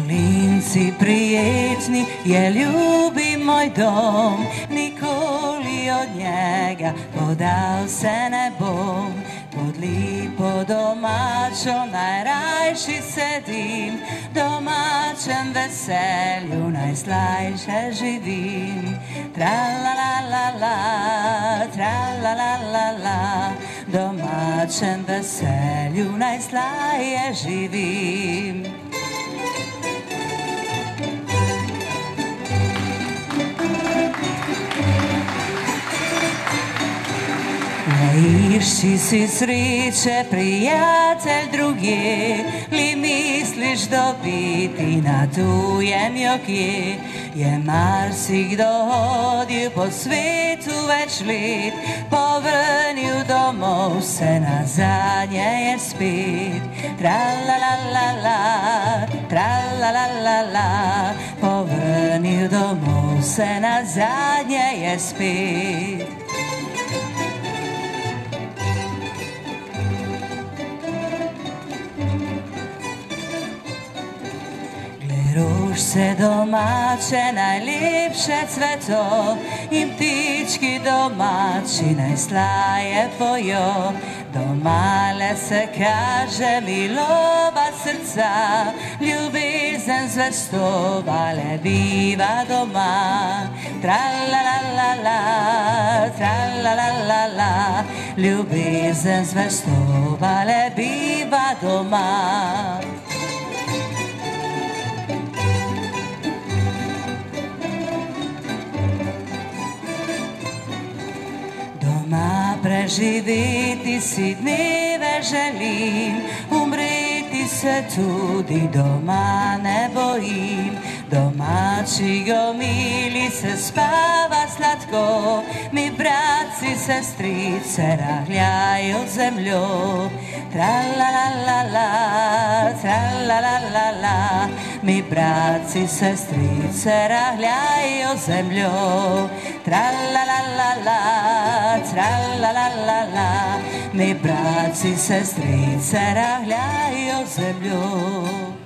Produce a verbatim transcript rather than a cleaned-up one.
Mlinci prijetni je ljubi moj dom, nikoli od njega podal se ne bom. Pod lipo domačo najrajši sedim, domačem veselju najslajše živim. Tra-la-la-la-la, tra-la-la-la-la, domačem veselju najslaje živim. Ne išči si sreće, prijatelj drugje, li misliš dobiti na tujem jokje? Je marsikdo hodil po svetu več let, povrnil domov se nazadnje je spet. Tra-la-la-la-la, tra-la-la-la-la, povrnil domov se nazadnje je spet. Rož se domače najlepše cveto in ptički domači najslaje pojo. Domale se kaže milova srca, ljubezen zvestovale biva doma. Tra-la-la-la-la, tra-la-la-la-la, ljubezen zvestovale biva doma. Doma preživeti si dneve želim, umreti se tudi doma ne bojim. Domači gomili se spava sladko, mi bratci sestrice rahljajo zemljo. Tra-la-la-la-la, tra-la-la-la-la, mi bratci sestrice rahljajo zemljo. Tra-la-la-la-la, tra-la-la-la-la, mi bratci sestrice rahljajo zemljo.